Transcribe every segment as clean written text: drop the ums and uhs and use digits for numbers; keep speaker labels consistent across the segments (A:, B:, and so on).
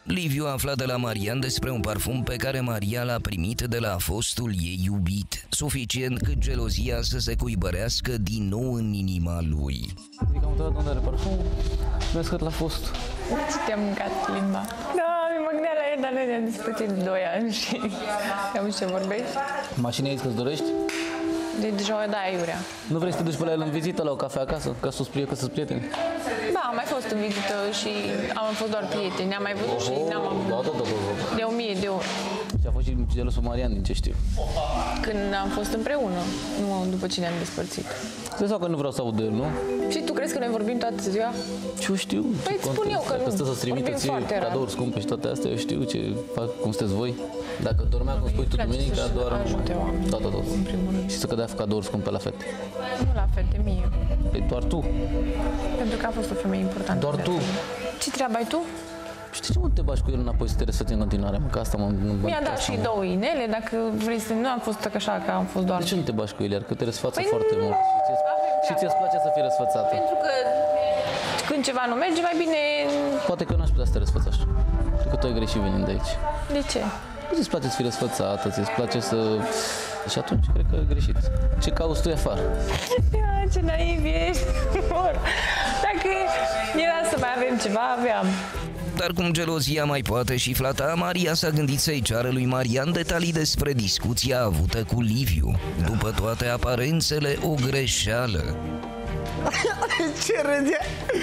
A: Liviu afla de la Marian despre un parfum pe care Maria l-a primit de la fostul ei iubit, suficient cât gelozia să se cuibărească din nou în inima lui.
B: Adică am întrebat unde are parfumul, mi-a scăt la fost.
C: Ce te-a mâncat limba? Da, mă gândeam la el, dar noi ne-am despărțit 2 ani și am ce vorbești.
B: Mașina ai zis că-ți dorești?
C: Deci, da, iurea.
B: Nu vrei să te duci pe la el în vizită la o cafea acasă, ca să-ți prieteni?
C: Da, am mai fost în vizită și am fost doar prieteni, ne-am mai văzut și n-am avut de 1000 de ori.
B: Și a fost și gelosul Marian, din ce știu.
C: Când am fost împreună, nu după ce ne-am despărțit.
B: Să sau că nu vreau să aud de el, nu?
C: Și tu crezi că noi vorbim toată ziua?
B: Ce eu știu.
C: Păi îți spun eu că nu.
B: Că stă să-ți trimită
C: Vorbim
B: ție
C: foarte rar.
B: cadouri scumpe și toate astea, eu știu ce fac, cum sunteți voi. Dacă dormea, cum spui tu, duminica, doar
C: ajute oamenii.
B: tot.
C: În primul rând.
B: Și să cădea cadouri scumpe la fete.
C: Nu la fete, mie.
B: Păi doar tu.
C: Pentru că a fost o femeie importantă.
B: Doar tu.
C: Ce treabă ai tu?
B: Știi ce mă te bași cu el înapoi să te răsfăți în continuare? Mă, că asta mă...
C: Mi-a dat și 2 inele, dacă vrei să... Nu am fost așa, că am fost doar...
B: De ce nu te bași cu el, iar că te răsfață
C: Păi
B: foarte mult? Și ți-ți place să fii răsfățată?
C: Pentru că când ceva nu merge, mai bine...
B: Poate că eu n-aș putea să te răsfăț așa. Cred că tu ai greșit venind de aici.
C: De ce?
B: Ți-ți place să fii răsfățată, ți-ți place să... Și atunci cred că ai greșit. Ce cauți tu afară?
C: Ce naiv ești! Dacă era să mai avem ceva, aveam.
A: Dar cum gelozia mai poate și flata, Maria s-a gândit să-i ceară lui Marian detalii despre discuția avută cu Liviu. După toate aparențele, o greșeală.
D: Ce râde?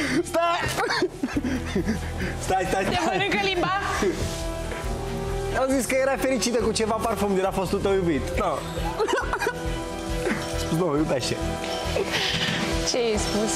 D: Stai!
C: Te mănâncă limba?
D: Au zis că era fericită cu ceva parfum de la fostul tău iubit. Da. Spus, nu, iubește.
C: Ce ai spus?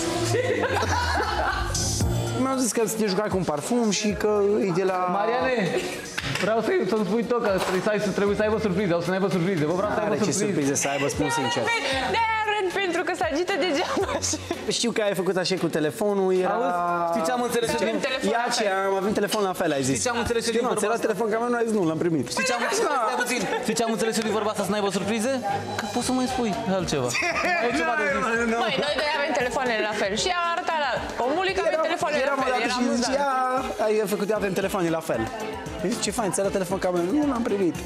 D: Mi-au zis că te jucai cu un parfum și că e de la...
B: Mariane! Vreau să-mi spui tot că trebuie să aibă surprize, o să ne aibă surprize. Bă, vreau să aibă
D: Are ce
B: surprize.
D: surprize să aibă, spun sincer.
C: De-aia râd, pentru că se agită degeaba.
D: Știu că ai făcut așa cu telefonul, era...
B: Auzi? Știi ce am înțeles eu din...
D: Ia ce, am avut telefon la fel, ai zis.
B: Știi ce am înțeles eu din
D: Nu,
B: vorba
D: ți-a luat
B: asta?
D: telefon ca mea, nu ai zis nu, l-am primit.
B: Știi ce am înțeles eu din vorba asta, să n-aibă surprize? Că poți să mai spui altceva. Ai ceva de zis.
C: Măi, noi doi avem telefoanele la fel și ea arăta la omului că avem telefoanele la
D: Eram
C: fel.
D: odată și zicea, ai făcut, avem telefoane la fel. Zic, ce fain, ți-a luat telefon ca mea, nu l-am primit.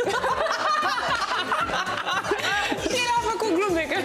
C: Și el a făcut glume că...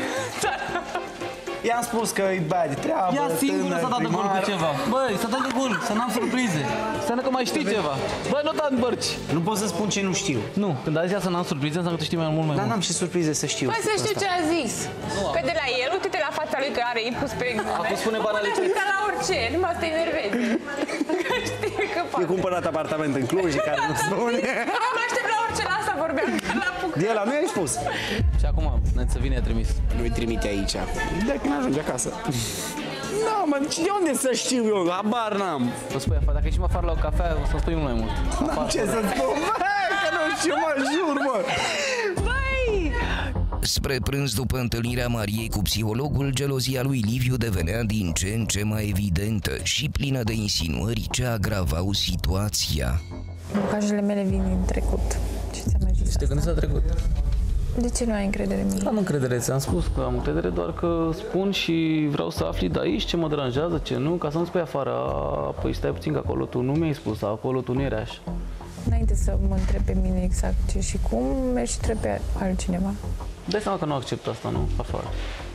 D: I-am spus că e băiat de treabă,
B: Ia singură să dă de gol cu ceva. Băi, să dă de gol, să n-am surprize. Să că mai știi ceva. Băi, nu da bărci.
D: Nu pot să spun ce nu știu.
B: Nu, când a zis să n-am surprize, înseamnă că tu știi mai mult mai
D: Dar
B: mult.
D: n-am și surprize să știu.
C: Băi, să știu ce a zis. Că de la el, uite-te la fața lui că are impus pe glume.
B: Acum spune banalități.
C: Ca la orice, numai să te enervezi. Că știi că
D: E
C: poate.
D: cumpărat apartament în Cluj care nu spune.
C: Mă aștept la orice, la asta vorbeam, că la apuc.
D: De la mi-ai spus.
B: Și acum, să vine, a trimis.
D: Nu-i trimite aici. De când ajunge acasă. Nu, mă, de unde să știu eu? Habar n-am.
B: O spui afară, dacă ieșim afară la o cafea, o să-mi spui mult mai mult.
D: N-am ce să spun, bă, că nu știu, mă jur, mă.
C: Băi!
A: Spre prânz, după întâlnirea Mariei cu psihologul, gelozia lui Liviu devenea din ce în ce mai evidentă și plină de insinuări ce agravau situația.
C: Bucajele mele vin din trecut. Ce ți-am mai zis?
B: Te gândești la trecut.
C: De ce nu ai încredere în mine?
B: Am încredere, ți-am spus că am încredere, doar că spun și vreau să afli de aici ce mă deranjează, ce nu, ca să nu spui afară, păi stai puțin că acolo tu nu mi-ai spus, acolo tu nu erai așa.
C: Înainte să mă întreb pe mine exact ce și cum, mergi și întreb pe altcineva.
B: Dai seama că nu accept asta, nu, afară.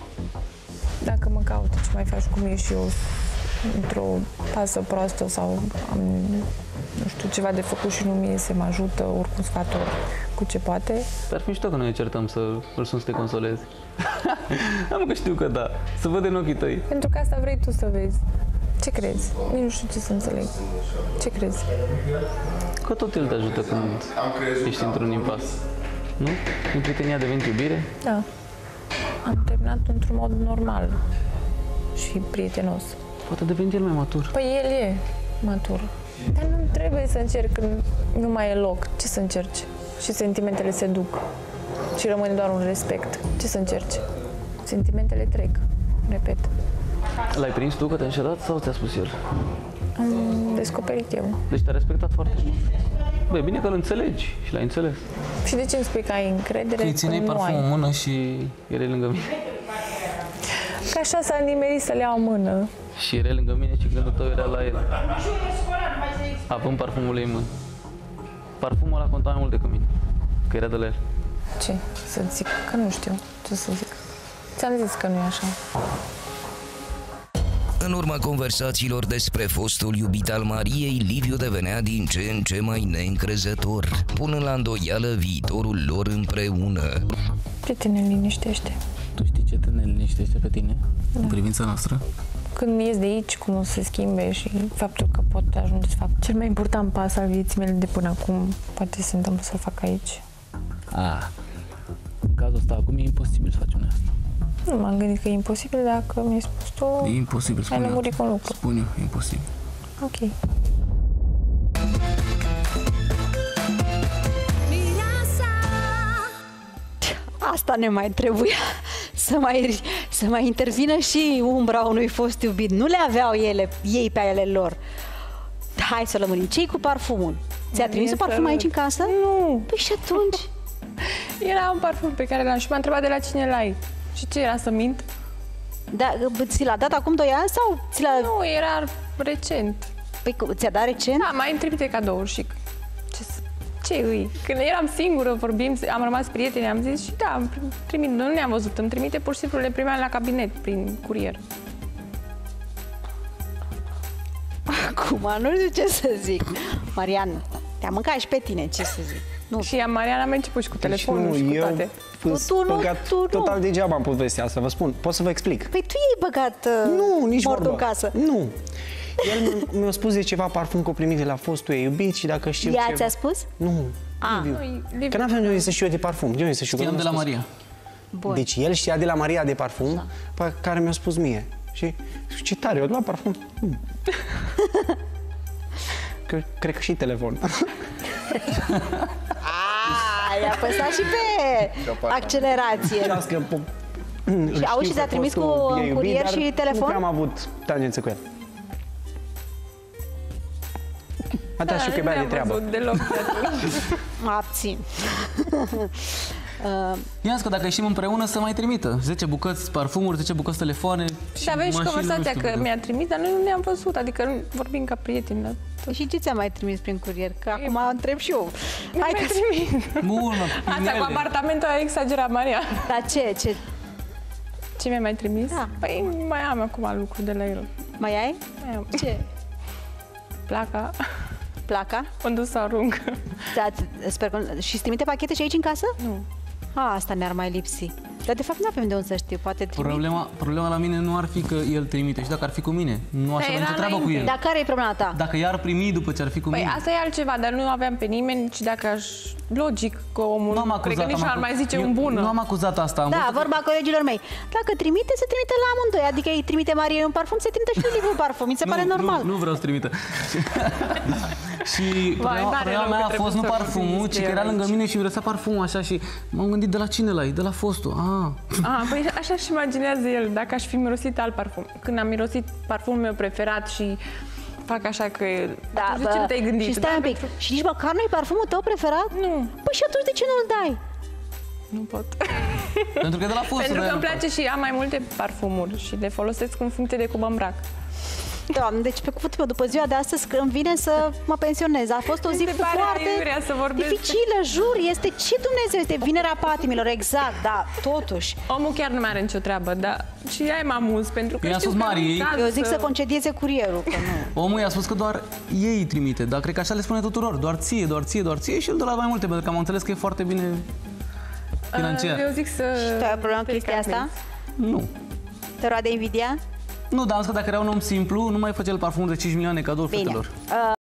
C: Dacă mă caută ce mai faci, cum ești eu într-o pasă proastă sau am, nu știu, ceva de făcut și nu mi iese, mă ajută, oricum sfaturi cu ce poate.
B: Dar fi mișto că noi încercăm să te consolezi. Am că știu că da, să văd în ochii tăi.
C: Pentru că asta vrei tu să vezi. Ce crezi? Nici nu știu ce să înțeleg. Ce crezi?
B: Că tot el te ajută când ești într-un impas. Nu? Din prietenia a devenit iubire?
C: Da. Am terminat într-un mod normal și prietenos.
B: Poate deveni el mai matur.
C: Păi el e matur. Dar nu trebuie să încerc când nu mai e loc. Ce să încerci? Și sentimentele se duc. Și rămâne doar un respect. Ce să încerci? Sentimentele trec. Repet.
B: L-ai prins tu că te-a înșelat sau ți-a spus el?
C: Am descoperit eu.
B: Deci te-a respectat foarte mult. Băi, bine că îl înțelegi și l-ai înțeles.
C: Și de ce îmi spui că ai încredere
B: Că îi țineai
C: când nu
B: parfumul în
C: ai?
B: mână și era lângă mine.
C: Că așa s-a nimerit să le iau în mână.
B: Și era lângă mine și gândul tău era la el. Având parfumul ei în mână. Parfumul ăla conta mai mult decât mine, că era de la el.
C: Ce să zic? Că nu știu ce să zic. Ți-am zis că nu e așa.
A: În urma conversațiilor despre fostul iubit al Mariei, Liviu devenea din ce în ce mai neîncrezător, punând la îndoială viitorul lor împreună.
C: Ce te neliniștește?
B: Tu știi ce te neliniștește pe tine în privința noastră?
C: Când ies de aici, cum o să se schimbe și faptul că pot ajunge să fac cel mai important pas al vieții mele de până acum, poate se întâmplă să-l fac aici.
B: În cazul ăsta acum e imposibil să faci asta.
C: Nu m-am gândit că e imposibil dacă mi-ai spus tu.
B: E imposibil,
C: ai
B: spune
C: lămurit cu un lucru.
B: Spun eu, e imposibil.
C: Ok.
E: Asta ne mai trebuia, să mai intervină și umbra unui fost iubit. Nu le aveau ei pe ale lor. Hai să lămurim. Ce-i cu parfumul? Ți-a trimis un parfum aici în casă?
C: Nu.
E: Păi și atunci?
C: Era un parfum pe care l-am și m-a întrebat de la cine l-ai. Și ce era, să mint?
E: Da, ți l-a dat acum 2 ani sau ți l-a...
C: Nu, era recent.
E: Păi ți-a dat recent?
C: Da, mai îmi trimite cadouri și ce îi? Când eram singură, vorbim, am rămas prieteni, am zis și da, trimit, nu ne-am văzut, îmi trimite pur și simplu, le primeam la cabinet prin curier.
E: Acum, nu știu ce să zic. Marian, te-a mâncat și pe tine, ce să zic. Nu.
C: Și Mariana a început și cu telefonul
D: nu,
C: și cu
D: eu
C: toate.
E: Tu
D: total degeaba am povestea asta, vă spun. Pot să vă explic?
E: Păi tu i-ai băgat
D: Nu, nici
E: mortul
D: vorbă.
E: în casă.
D: Nu. El mi-a spus de ceva parfum că o primit de la fostul ei iubit și dacă știu
E: Ea
D: ceva...
E: ți-a spus?
D: Nu.
C: Liviu.
D: Că n-aveam de unde să știu eu de parfum. De unde să știu?
B: Știam de la Maria.
E: Bun.
D: Deci el știa de la Maria de parfum, pe care mi-a spus mie. Și ce tare, eu luat parfum. Cred că și telefon.
E: I-a apăsat și pe accelerație. Și auzi și ți-a trimis cu curier și telefon?
D: Nu prea am avut tangență cu el. Atât și că bea de treabă.
C: Deloc.
E: Abțin.
B: I-am zis că dacă ieșim împreună să mai trimită 10 bucăți parfumuri, 10 bucăți telefoane și
C: Și avem și
B: mașini,
C: conversația
B: nu știu,
C: că mi-a trimis, dar noi nu ne-am văzut, adică nu vorbim ca prieteni.
E: Și ce ți-a mai trimis prin curier? Că acum întreb și eu. Hai că...
B: Bun,
C: Asta cu apartamentul a exagerat, Maria.
E: Dar ce?
C: Ce mi-a mai trimis?
E: Da.
C: Păi mai am acum lucruri de la el.
E: Mai ai?
C: Mai am.
E: Ce?
C: Placa.
E: Placa?
C: Unde o să arunc.
E: Da, sper că... Și îți trimite pachete și aici în casă?
C: Nu.
E: Asta ne-ar mai lipsi. Dar de fapt nu avem de unde să știu, poate trimite.
B: problema la mine nu ar fi că el trimite și dacă ar fi cu mine, nu aș avea nicio treabă cu el.
E: Dar care e problema ta?
B: Dacă i-ar primi după ce ar fi cu
C: Păi
B: mine.
C: asta e altceva, dar nu aveam pe nimeni și dacă aș... Logic că omul...
B: Nu am
C: cred că
B: acuzat,
C: nici nu ar mai zice un bună.
B: Nu am acuzat asta.
E: Da, vorba colegilor mei. Dacă trimite, se trimite la amândoi. Adică îi trimite Mariei un parfum, se trimite și lui un parfum. Mi se pare normal.
B: Nu vreau să trimită. Și problema mea a fost nu parfumul, ci că era lângă mine și mirosa parfumul așa și m-am gândit de la cine l-ai? De la fostul.
C: Păi așa și imaginează el, dacă aș fi mirosit alt parfum. Când am mirosit parfumul meu preferat și fac așa că...
E: Da,
C: de ce nu te-ai gândit?
E: Și stai un pic. Și nici măcar nu-i parfumul tău preferat?
C: Nu.
E: Păi și atunci de ce nu-l dai?
C: Nu pot.
B: Pentru că de la fostul.
C: Pentru că îmi place și am mai multe parfumuri și le folosesc în funcție de cum îmi îmbrac.
E: Doamne, deci pe cuvântul meu, după ziua de astăzi îmi vine să mă pensionez. A fost o zi foarte dificilă, jur. Este ce Dumnezeu? Este vinerea patimilor, exact, da, totuși.
C: Omul chiar nu mai are nicio treabă, dar și ea mă amuz, pentru că știu că
E: eu zic să concedieze curierul, că nu.
B: Omul i-a spus că doar ei îi trimite, dar cred că așa le spune tuturor, doar ție și el de la mai multe, pentru că am înțeles că e foarte bine financiar.
C: Eu zic să...
E: Și tu ai o problemă cu chestia asta?
B: Nu.
E: Te roade invidia?
B: Nu, dar am zis că dacă era un om simplu, nu mai făcea el parfumuri de 5 milioane cadouri fetelor.